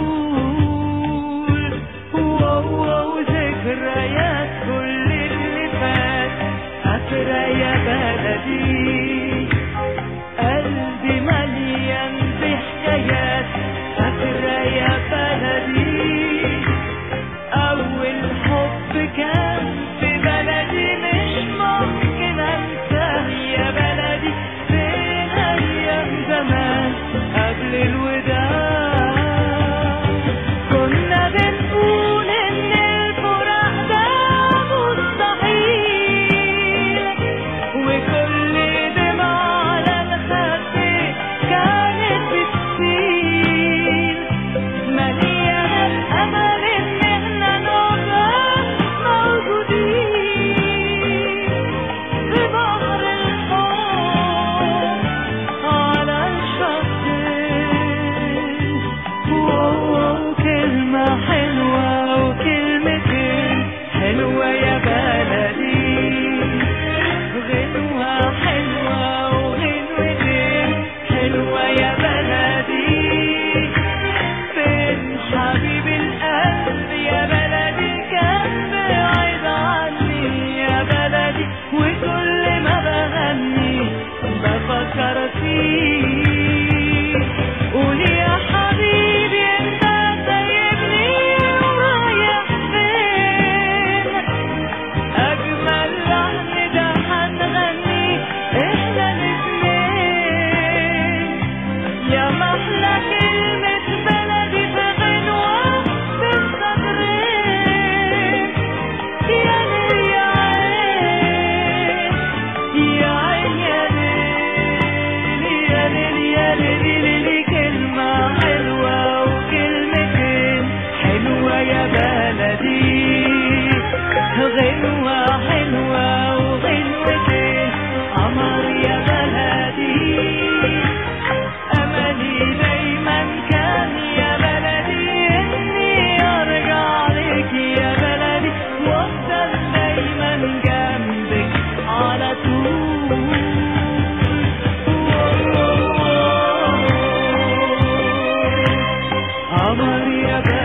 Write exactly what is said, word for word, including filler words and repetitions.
واو ذكريات كل اللي فات فاكرة يا بلدي قلبي مليان بحكايات فاكرة يا بلدي أول حب كان في بلدي مش ممكن أنساه يا بلدي فين أيام زمان قبل الوداع كنا بنقول إن الفراق ده مستحيل وكل دمعة على الخد كانت بتسيل مليانة أمل إن إحنا نبقى موجودين في بحر الحب على الشطين واو كلمة حلوة وكلمتين حلوة يا بلدي غنوة حلوة وغنوتين حلوة يا بلدي فين حبيب القلب يا بلدي كان بعيد عني يا بلدي وكل ما بغني بفكر فيه قول يا حبيبي انت سايبني ورايح فين اجمل لحن ده هنغني احنا الاتنين يا محلى كلمة بلدي في غنوة بين سطرين يا ليل يا عين يا عين يا ليل يا ليل يا ليل ليلي كلمة حلوة وكلمتين حلوة يا بلدي غنوة حلوة وغنوتين قمر يا بلدي أملي دايما كان يا بلدي إني أرجع لك يا بلدي وأفضل دايما جنبك على طول قمر يا بلدي